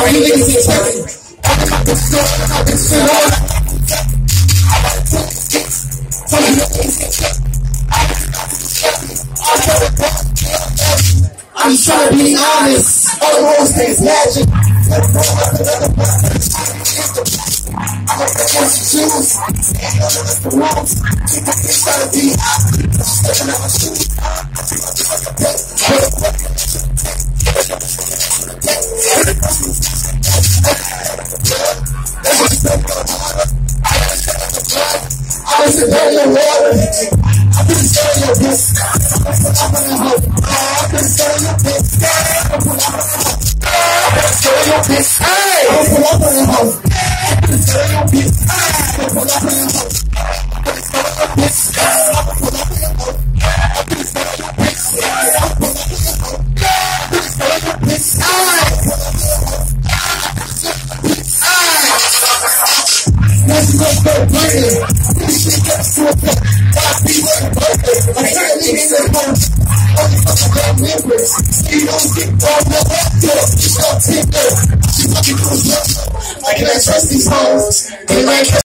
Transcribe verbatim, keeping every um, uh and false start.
All you niggas is heavy. I've been stuck, I've been sitting on. I'm trying to be honest. All the wrong things magic. I'm gonna get some shoes. The walls. I'm trying to be honest. Stepping out my shoes. I was in the water. I've been selling your bitch. I've been selling your bitch. I've been selling your bitch. Hey! I'm pull up on your house. I've been selling your bitch. I'm pull up on your house. I've been selling your bitch. I'm pull up on your house. I've been selling your bitch. I'm pull up on your house. I've been selling your bitch. I'm pull up on your house. Let's go for a party. This shit gets to a point. Five people in birthday. I hear a nigga say home. Only fucking damn members. You don't get brought up. Yo, you start tipping. She fucking cool. I can't trust these hoes. They like